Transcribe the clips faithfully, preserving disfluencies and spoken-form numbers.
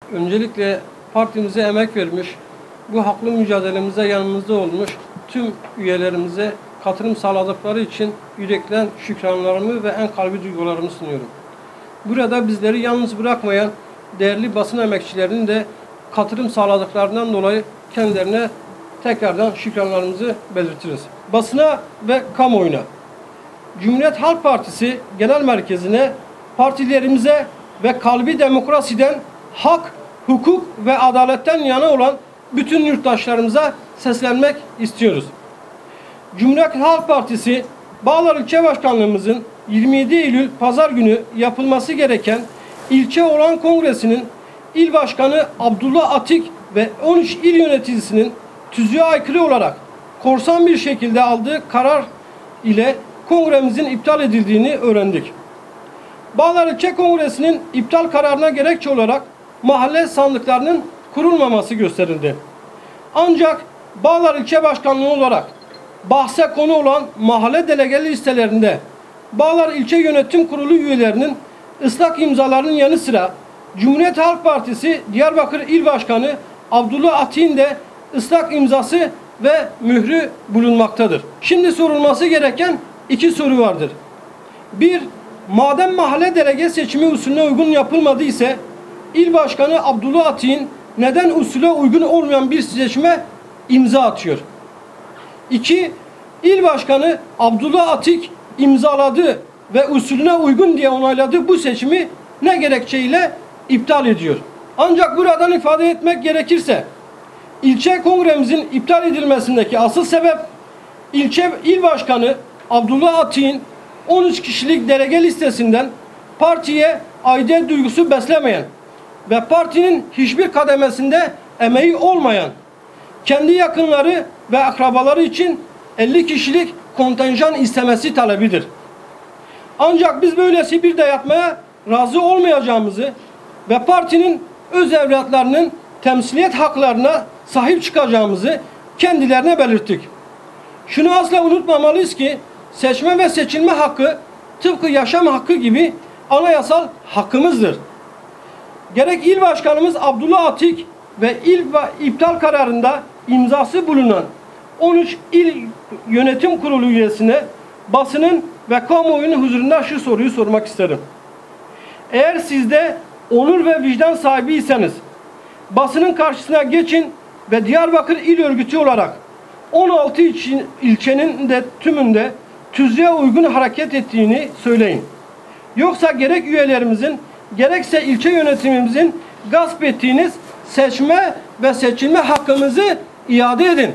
Öncelikle partimize emek vermiş, bu haklı mücadelemize yanımızda olmuş tüm üyelerimize katılım sağladıkları için yürekten şükranlarımı ve en kalbi duygularımı sunuyorum. Burada bizleri yalnız bırakmayan değerli basın emekçilerinin de katılım sağladıklarından dolayı kendilerine tekrardan şükranlarımızı belirtiriz. Basına ve kamuoyuna, Cumhuriyet Halk Partisi Genel Merkezi'ne, partilerimize ve kalbi demokrasiden, hak, hukuk ve adaletten yana olan bütün yurttaşlarımıza seslenmek istiyoruz. Cumhuriyet Halk Partisi Bağlar İlçe Başkanlığımızın yirmi yedi Eylül Pazar günü yapılması gereken ilçe olan kongresinin il başkanı Abdullah Atik ve on üç il yöneticisinin tüzüğe aykırı olarak korsan bir şekilde aldığı karar ile kongremizin iptal edildiğini öğrendik. Bağlar İlçe Kongresi'nin iptal kararına gerekçe olarak mahalle sandıklarının kurulmaması gösterildi. Ancak Bağlar İlçe Başkanlığı olarak bahse konu olan mahalle delege listelerinde Bağlar İlçe Yönetim Kurulu üyelerinin ıslak imzalarının yanı sıra Cumhuriyet Halk Partisi Diyarbakır İl Başkanı Abdullah Atik'in de ıslak imzası ve mührü bulunmaktadır. Şimdi sorulması gereken iki soru vardır. Bir, madem mahalle delege seçimi usulüne uygun yapılmadı ise İl Başkanı Abdullah Atik'in neden usule uygun olmayan bir seçime imza atıyor? İki, İl Başkanı Abdullah Atik imzaladı ve usulüne uygun diye onayladığı bu seçimi ne gerekçeyle iptal ediyor? Ancak buradan ifade etmek gerekirse ilçe kongremizin iptal edilmesindeki asıl sebep ilçe il başkanı Abdullah Atik'in on üç kişilik delege listesinden partiye aidiyet duygusu beslemeyen ve partinin hiçbir kademesinde emeği olmayan kendi yakınları ve akrabaları için elli kişilik kontenjan istemesi talebidir. Ancak biz böylesi bir dayatmaya razı olmayacağımızı ve partinin öz evlatlarının temsiliyet haklarına sahip çıkacağımızı kendilerine belirttik. Şunu asla unutmamalıyız ki seçme ve seçilme hakkı tıpkı yaşam hakkı gibi anayasal hakkımızdır. Gerek il başkanımız Abdullah Atik ve il iptal kararında imzası bulunan on üç il yönetim kurulu üyesine basının ve kamuoyunun huzurunda şu soruyu sormak isterim. Eğer siz de onur ve vicdan sahibiyseniz basının karşısına geçin ve Diyarbakır İl Örgütü olarak on altı ilçenin de tümünde tüzüğe uygun hareket ettiğini söyleyin. Yoksa gerek üyelerimizin gerekse ilçe yönetimimizin gasp ettiğiniz seçme ve seçilme hakkımızı iade edin.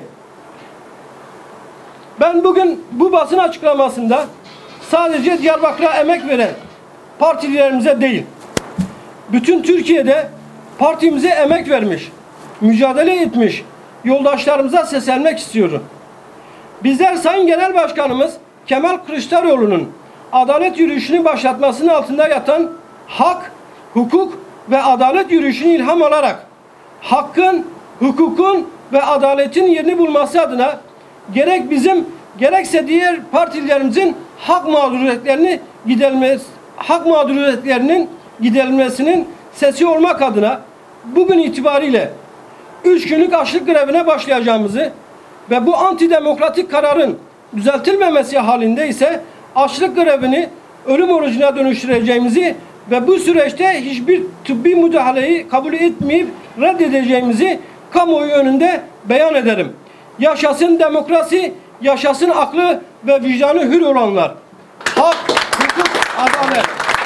Ben bugün bu basın açıklamasında sadece Diyarbakır'a emek veren partilerimize değil, bütün Türkiye'de partimize emek vermiş, mücadele etmiş yoldaşlarımıza seslenmek istiyorum. Bizler Sayın Genel Başkanımız Kemal Kılıçdaroğlu'nun adalet yürüyüşünü başlatmasının altında yatan hak, hukuk ve adalet yürüyüşünü ilham alarak hakkın, hukukun ve adaletin yerini bulması adına gerek bizim gerekse diğer partilerimizin hak mağduriyetlerini giderilmesi, hak mağduriyetlerinin giderilmesinin sesi olmak adına bugün itibariyle üç günlük açlık grevine başlayacağımızı ve bu antidemokratik kararın düzeltilmemesi halinde ise açlık grevini ölüm orucuna dönüştüreceğimizi ve bu süreçte hiçbir tıbbi müdahaleyi kabul etmeyip reddedeceğimizi kamuoyu önünde beyan ederim. Yaşasın demokrasi, yaşasın aklı ve vicdanı hür olanlar. Hak, hukuk, adalet.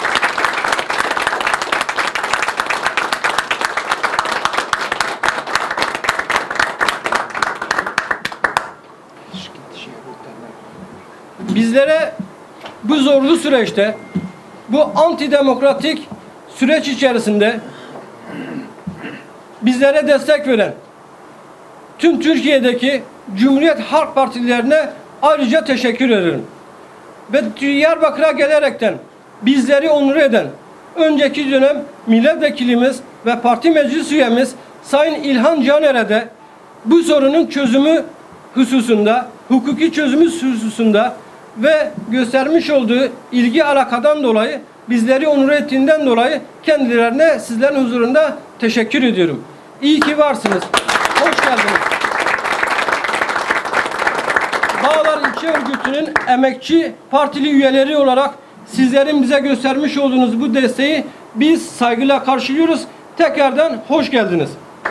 Bizlere bu zorlu süreçte, bu antidemokratik süreç içerisinde bizlere destek veren tüm Türkiye'deki Cumhuriyet Halk Partilerine ayrıca teşekkür ederim. Ve Diyarbakır'a gelerekten bizleri onur eden önceki dönem milletvekilimiz ve parti meclis üyemiz Sayın İlhan Caner'e de bu sorunun çözümü hususunda, hukuki çözümü hususunda ve göstermiş olduğu ilgi alakadan dolayı bizleri onur ettiğinden dolayı kendilerine sizlerin huzurunda teşekkür ediyorum. İyi ki varsınız. Hoş geldiniz. Bağlar İlçe Örgütü'nün emekçi partili üyeleri olarak sizlerin bize göstermiş olduğunuz bu desteği biz saygıyla karşılıyoruz. Tekrardan hoş geldiniz.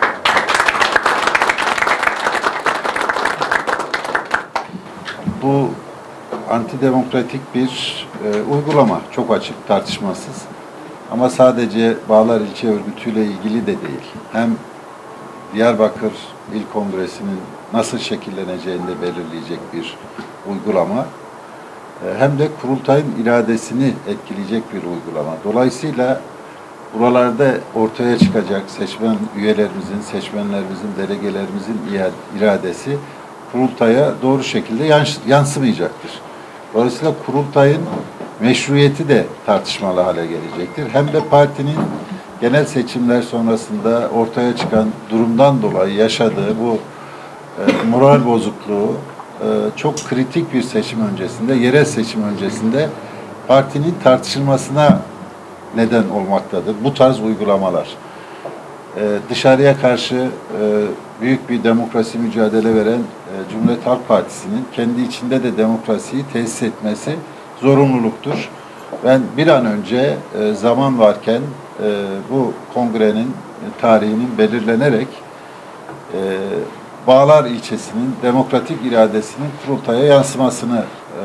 Bu antidemokratik bir e, uygulama, çok açık, tartışmasız. Ama sadece Bağlar İlçe Örgütü ile ilgili de değil. Hem Diyarbakır İl Kongresi'nin nasıl şekilleneceğini de belirleyecek bir uygulama, e, hem de kurultayın iradesini etkileyecek bir uygulama. Dolayısıyla buralarda ortaya çıkacak seçmen üyelerimizin, seçmenlerimizin, delegelerimizin iradesi kurultaya doğru şekilde yansımayacaktır. Dolayısıyla kurultayın meşruiyeti de tartışmalı hale gelecektir. Hem de partinin genel seçimler sonrasında ortaya çıkan durumdan dolayı yaşadığı bu e, moral bozukluğu e, çok kritik bir seçim öncesinde, yerel seçim öncesinde partinin tartışılmasına neden olmaktadır. Bu tarz uygulamalar. Ee, dışarıya karşı e, büyük bir demokrasi mücadele veren e, Cumhuriyet Halk Partisi'nin kendi içinde de demokrasiyi tesis etmesi zorunluluktur. Ben bir an önce e, zaman varken e, bu kongrenin e, tarihinin belirlenerek e, Bağlar ilçesinin demokratik iradesinin kurultaya yansımasını e,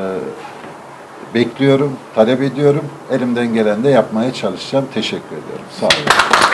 bekliyorum, talep ediyorum. Elimden gelen de yapmaya çalışacağım. Teşekkür ediyorum. Sağ olun.